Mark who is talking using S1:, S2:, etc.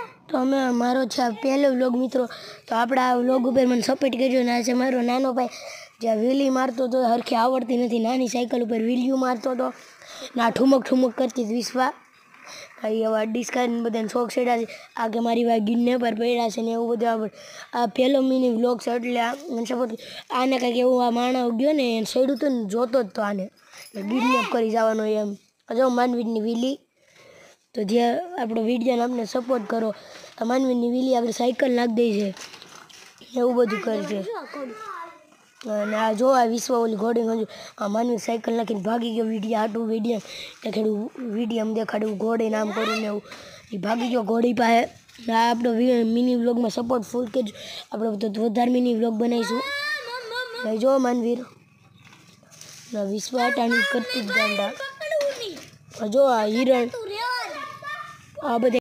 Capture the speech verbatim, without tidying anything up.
S1: तो અમે મારો છે આ પહેલો વ્લોગ મિત્રો તો આપણા આ વ્લોગ ઉપર મને સપોર્ટ કરજો ને આ છે મારો નાનો ભાઈ જે વ્હીલી મારતો તો હરખી આવડતી નથી નાની સાયકલ ઉપર વ્હીલિયું મારતો તો ના ઠુમક ઠુમક કરતી વિશ્વા ભાઈ હવે ડિસ્કાઈને બધાને શોખ ચડ્યા છે આ કે મારી ભાઈ ગિન્ને પર પડ્યા છે ને એવું બધું આ પહેલો મિની વ્લોગ છે એટલે મને સપોર્ટ આને કંઈક એવું આ માણસ ગયો ને એને સડ્યું તો ને જોતો જ તો આને કિડનેપ કરી જવાનો એમ જો માનવીની વ્હીલી તો જે આપણો વિડીયોને આપણે સપોર્ટ કરો આ માનવીની વ્હીલી આપણે સાયકલ નાખી દઈ છે એવું બધું કરે છે અને આ જો આ વિશ્વ ઓલી ઘોડી હજુ આ માનવી સાયકલ નાખીને ભાગી ગયો વિડીયો આટું વિડીયો એ ખેડું વિડીયો દેખાડ્યું ઘોડી નામ કર્યું ને એવું એ ભાગી ગયો ઘોડી પાસે આ આપણો મિની વ્લોગમાં સપોર્ટ ફૂલ કરજો આપણે બધું વધારે મિની વ્લોગ બનાવીશું ભાઈ જો માનવીર વિશ્વ અટાણી કરતી જ ગાંડા જો આ હિરણ આ બધા